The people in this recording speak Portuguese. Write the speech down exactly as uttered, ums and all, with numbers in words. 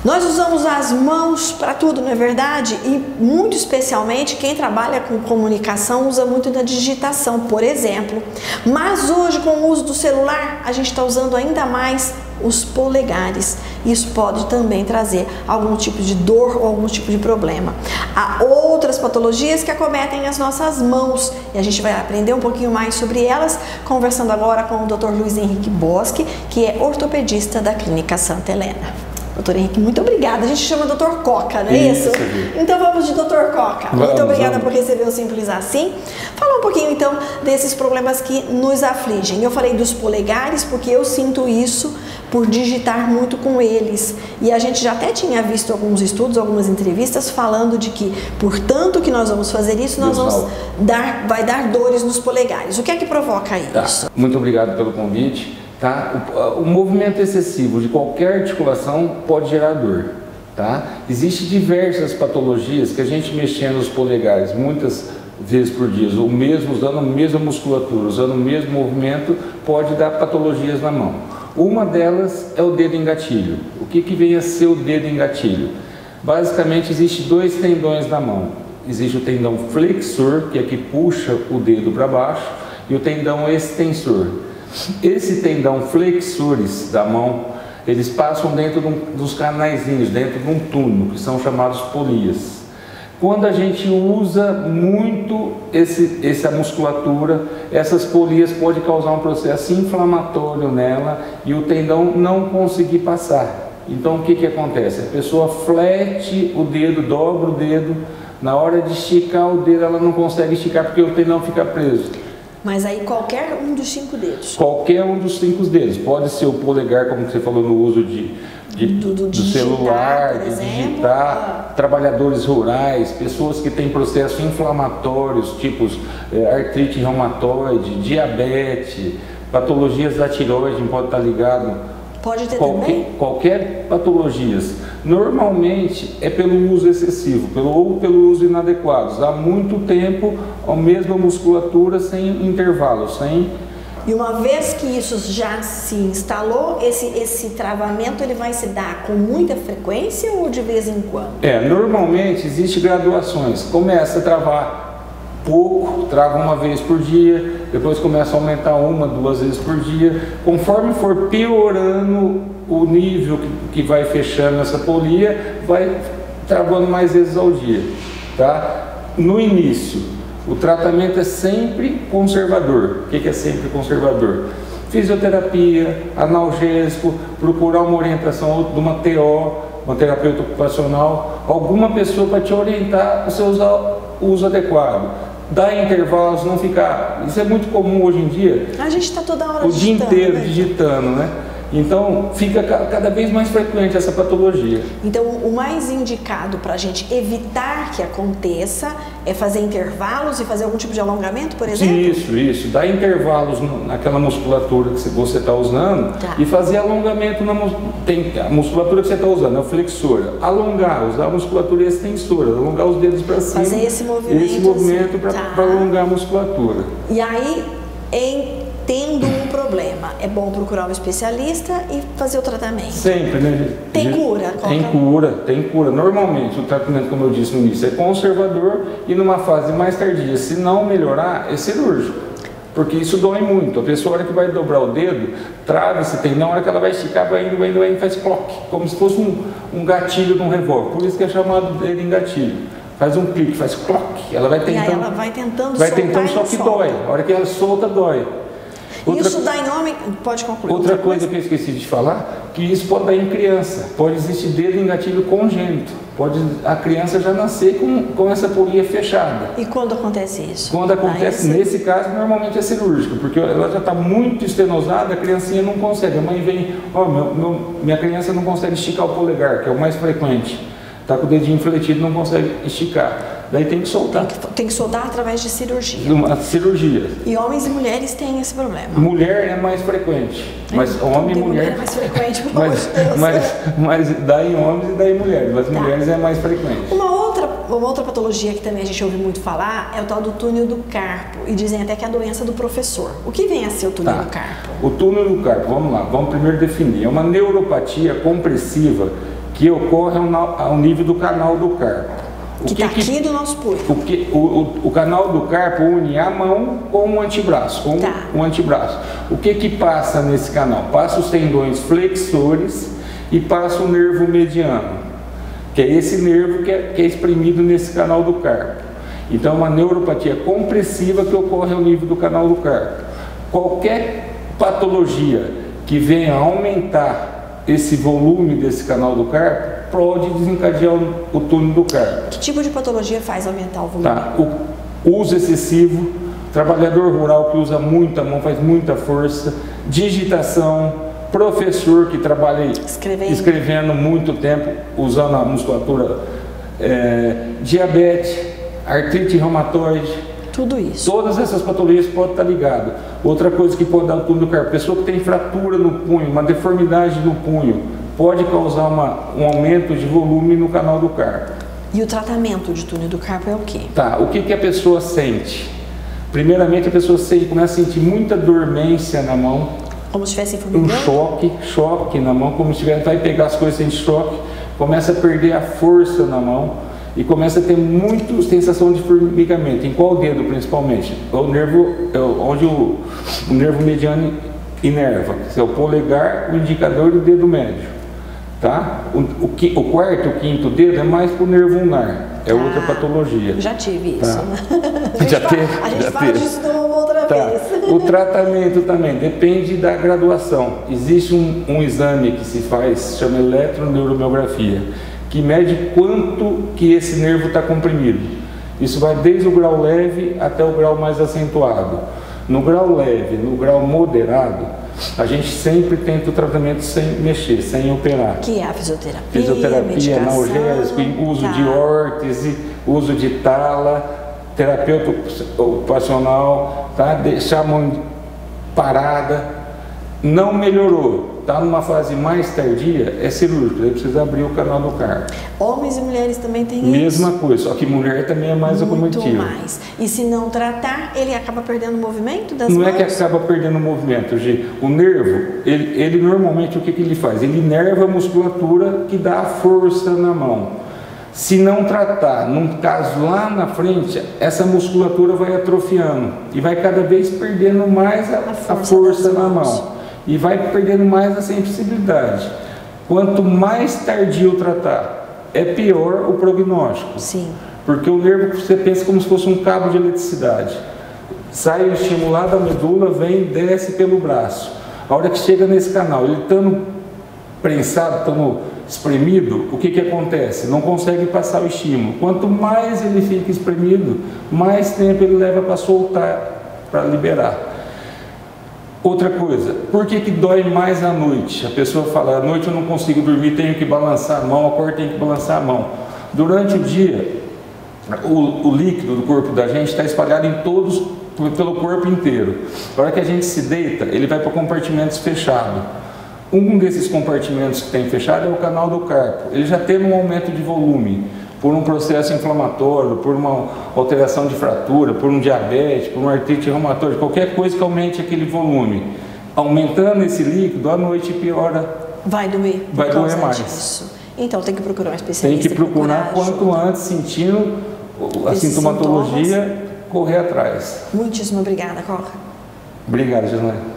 Nós usamos as mãos para tudo, não é verdade? E muito especialmente quem trabalha com comunicação usa muito na digitação, por exemplo. Mas hoje, com o uso do celular, a gente está usando ainda mais os polegares. Isso pode também trazer algum tipo de dor ou algum tipo de problema. Há outras patologias que acometem as nossas mãos e a gente vai aprender um pouquinho mais sobre elas, conversando agora com o doutor Luiz Henrique Boschi, que é ortopedista da Clínica Santa Helena. Doutor Henrique, muito obrigada. A gente chama doutor Coca, não é isso? isso? Então vamos de doutor Coca. Vamos, muito obrigada vamos. por receber o Simples Assim. Fala um pouquinho então desses problemas que nos afligem. Eu falei dos polegares porque eu sinto isso por digitar muito com eles. E a gente já até tinha visto alguns estudos, algumas entrevistas falando de que, portanto que nós vamos fazer isso, nós vamos dar, vai dar dores nos polegares. O que é que provoca isso? Tá. Muito obrigado pelo convite. Tá? O, o movimento excessivo de qualquer articulação pode gerar dor. Tá? Existem diversas patologias que a gente mexendo nos polegares muitas vezes por dia, o mesmo, usando a mesma musculatura, usando o mesmo movimento, pode dar patologias na mão. Uma delas é o dedo em gatilho. O que, que vem a ser o dedo em gatilho? Basicamente, existem dois tendões na mão. Existe o tendão flexor, que é que puxa o dedo para baixo, e o tendão extensor. Esse tendão flexores da mão, eles passam dentro de um, dos canaizinhos, dentro de um túnel, que são chamados polias. Quando a gente usa muito esse, essa musculatura, essas polias podem causar um processo inflamatório nela e o tendão não conseguir passar. Então o que, que acontece? A pessoa flete o dedo, dobra o dedo, na hora de esticar o dedo ela não consegue esticar porque o tendão fica preso. Mas aí qualquer um dos cinco dedos? Qualquer um dos cinco dedos. Pode ser o polegar, como você falou, no uso de, de, do, do, do digitar, celular, de digitar, trabalhadores rurais, pessoas que têm processos inflamatórios, tipos é, artrite reumatoide, diabetes, patologias da tireoide, pode estar ligado. Pode ter qualquer, também? Qualquer patologias. Normalmente é pelo uso excessivo, pelo, ou pelo uso inadequado. Há muito tempo a mesma musculatura sem intervalo, sem... E uma vez que isso já se instalou, esse, esse travamento ele vai se dar com muita frequência ou de vez em quando? É, normalmente existem graduações. Começa a travar pouco, trava uma vez por dia, depois começa a aumentar uma, duas vezes por dia. Conforme for piorando o nível que, que vai fechando essa polia, vai travando mais vezes ao dia. Tá? No início, o tratamento é sempre conservador. O que, que é sempre conservador? Fisioterapia, analgésico, procurar uma orientação de uma T O, uma terapeuta ocupacional, alguma pessoa para te orientar para você usar o uso adequado. Dar intervalos, não ficar... Isso é muito comum hoje em dia. A gente está toda hora o digitando. O dia inteiro né? digitando, né? Então, fica cada vez mais frequente essa patologia. Então, o mais indicado para a gente evitar que aconteça é fazer intervalos e fazer algum tipo de alongamento, por exemplo? Isso, isso. Dar intervalos naquela musculatura que você está usando tá. E fazer alongamento na tem, a musculatura que você está usando, é o flexor. Alongar, usar a musculatura extensora, alongar os dedos para cima. Fazer esse movimento. Esse movimento assim, para tá. alongar a musculatura. E aí, em... tendo um problema, é bom procurar um especialista e fazer o tratamento. Sempre, né? Tem cura? Tem cura, tem cura. Normalmente o tratamento, como eu disse no início, é conservador e numa fase mais tardia, se não melhorar, é cirúrgico. Porque isso dói muito. A pessoa, a hora que vai dobrar o dedo, trava esse tendão, na hora que ela vai esticar, vai indo, vai indo, vai indo, faz clock, como se fosse um, um gatilho de um revólver. Por isso que é chamado dedo em gatilho. Faz um clique, faz clock. Ela vai tentando, e aí ela vai tentando vai soltar tentando, só que dói. A hora que ela solta, dói. Outra, isso dá em nome... Pode concluir. Outra, outra coisa, coisa que eu esqueci de falar, que isso pode dar em criança. Pode existir dedo em gatilho congênito. Pode a criança já nascer com, com essa polia fechada. E quando acontece isso? Quando acontece, ah, nesse caso, normalmente é cirúrgico, porque ela já está muito estenosada, a criancinha não consegue. A mãe vem, ó, oh, meu, meu, minha criança não consegue esticar o polegar, que é o mais frequente. Está com o dedinho fletido, não consegue esticar. Daí tem que soltar. Tem que, tem que soltar através de cirurgia. Uma cirurgia. E homens e mulheres têm esse problema. Mulher é mais frequente. Mas é, homem e mulher... mulher é mais frequente, pelo mas, mas, mas dá em homens e dá em mulheres. Mas tá. mulheres é mais frequente. Uma outra, uma outra patologia que também a gente ouve muito falar é o tal do túnel do carpo. E dizem até que é a doença do professor. O que vem a ser o túnel tá. do carpo? O túnel do carpo, vamos lá, vamos primeiro definir. É uma neuropatia compressiva que ocorre ao, ao nível do canal do carpo. O que está aqui do nosso punho. O, que, o, o, o canal do carpo une a mão com o antebraço, com tá. o antebraço. O que que passa nesse canal? Passa os tendões flexores e passa o nervo mediano, que é esse nervo que é, que é exprimido nesse canal do carpo. Então, é uma neuropatia compressiva que ocorre ao nível do canal do carpo. Qualquer patologia que venha aumentar esse volume desse canal do carpo pode desencadear o túnel do carpo. Que tipo de patologia faz aumentar o volume? Tá. O uso excessivo, trabalhador rural que usa muita mão, faz muita força, digitação, professor que trabalha escrevendo, escrevendo muito tempo, usando a musculatura, é, diabetes, artrite reumatoide. Tudo isso. Todas essas patologias podem estar ligadas. Outra coisa que pode dar o túnel do carpo, pessoa que tem fratura no punho, uma deformidade no punho, pode causar uma, um aumento de volume no canal do carpo. E o tratamento de túnel do carpo é o quê? Tá, o que, que a pessoa sente? Primeiramente, a pessoa sente, começa a sentir muita dormência na mão. Como se estivesse formigando? Um choque, choque na mão, como se tivesse, vai pegar as coisas, sente choque, começa a perder a força na mão e começa a ter muito sensação de formigamento. Em qual dedo, principalmente? É o nervo, é onde o, o nervo mediano inerva, que é o polegar, o indicador e o dedo médio. Tá? O, o, o quarto, o quinto dedo é mais para o nervo ulnar, é ah, outra patologia. Já tive isso. Tá? Né? A gente já fala, teve, a gente já fala teve. disso uma outra tá. vez. O tratamento também depende da graduação. Existe um, um exame que se faz, chama eletroneuromiografia, que mede quanto que esse nervo está comprimido. Isso vai desde o grau leve até o grau mais acentuado. No grau leve, no grau moderado, a gente sempre tenta o tratamento sem mexer, sem operar. Que é a fisioterapia, Fisioterapia, analgésico, uso tá. de órtese, uso de tala, terapeuta ocupacional, tá? Deixar a mão parada. Não melhorou, está numa fase mais tardia, é cirúrgico, aí precisa abrir o canal do carpo. Homens e mulheres também têm isso? Mesma coisa, só que mulher também é mais Muito acometida. mais. E se não tratar, ele acaba perdendo o movimento das não mãos? Não é que acaba perdendo o movimento, Gi. O nervo, ele, ele normalmente, o que, que ele faz? Ele inerva a musculatura que dá a força na mão. Se não tratar, num caso lá na frente, essa musculatura vai atrofiando e vai cada vez perdendo mais a, a força, a força na mão. E vai perdendo mais a sensibilidade. Quanto mais tardio tratar, é pior o prognóstico. Sim. Porque o nervo, você pensa como se fosse um cabo de eletricidade. Sai o estímulo lá da medula, vem e desce pelo braço. A hora que chega nesse canal, ele estando prensado, estando espremido, o que que acontece? Não consegue passar o estímulo. Quanto mais ele fica espremido, mais tempo ele leva para soltar, para liberar. Outra coisa, por que que dói mais à noite? A pessoa fala, à noite eu não consigo dormir, tenho que balançar a mão, acordo, tenho que balançar a mão. Durante o dia, o, o líquido do corpo da gente está espalhado em todos, pelo corpo inteiro. Na hora que a gente se deita, ele vai para compartimentos fechados. Um desses compartimentos que tem fechado é o canal do carpo. Ele já teve um aumento de volume, por um processo inflamatório, por uma alteração de fratura, por um diabetes, por uma artrite reumatoide, qualquer coisa que aumente aquele volume. Aumentando esse líquido, à noite piora. Vai doer. Vai doer mais. Disso. Então tem que procurar um especialista. Tem que procurar quanto antes, sentindo a sintomatologia, sintomas. Correr atrás. Muitíssimo obrigada, Coca. Obrigado, Gislaine.